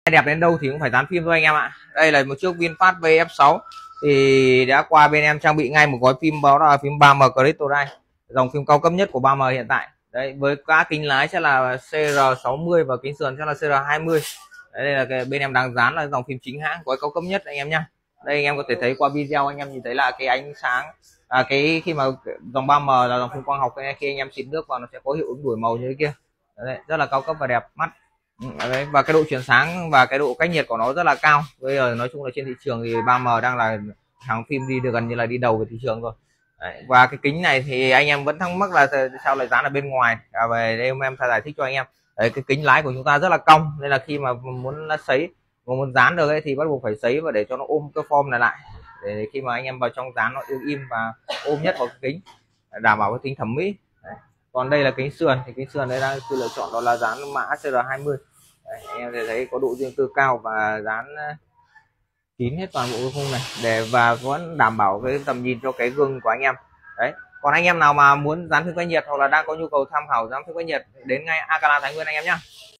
đẹp đến đâu thì cũng phải dán phim thôi anh em ạ. Đây là một chiếc VinFast VF6 thì đã qua bên em trang bị ngay một gói phim, đó là phim 3M Crystalline, dòng phim cao cấp nhất của 3M hiện tại. Đấy, với các kính lái sẽ là CR60 và kính sườn sẽ là CR20. Đấy, đây là cái bên em đang dán là dòng phim chính hãng gói cao cấp nhất anh em nhá. Đây anh em có thể thấy qua video, anh em nhìn thấy là cái ánh sáng cái khi mà dòng 3M là dòng phim quang học, khi anh em xịt nước vào nó sẽ có hiệu ứng đổi màu như thế kia. Đấy, rất là cao cấp và đẹp mắt. Đấy, và cái độ chuyển sáng và cái độ cách nhiệt của nó rất là cao. Bây giờ nói chung là trên thị trường thì 3M đang là hàng phim đi được gần như là đi đầu về thị trường rồi. Đấy, và cái kính này thì anh em vẫn thắc mắc là sao lại dán ở bên ngoài. Về đây em giải thích cho anh em. Đấy, cái kính lái của chúng ta rất là cong nên là khi mà muốn sấy mà muốn dán được ấy, thì bắt buộc phải sấy và để cho nó ôm cái form này lại, để khi mà anh em vào trong dán nó im và ôm nhất vào cái kính, đảm bảo cái tính thẩm mỹ. Đấy. Còn đây là kính sườn thì kính sườn đây đang sự lựa chọn đó là dán mã CR20. Đấy, anh em thấy có độ riêng tư cao và dán kín hết toàn bộ cái khung này để và vẫn đảm bảo cái tầm nhìn cho cái gương của anh em. Đấy, còn anh em nào mà muốn dán phim cách nhiệt hoặc là đang có nhu cầu tham khảo dán phim cách nhiệt đến ngay Akala Thái Nguyên anh em nhé.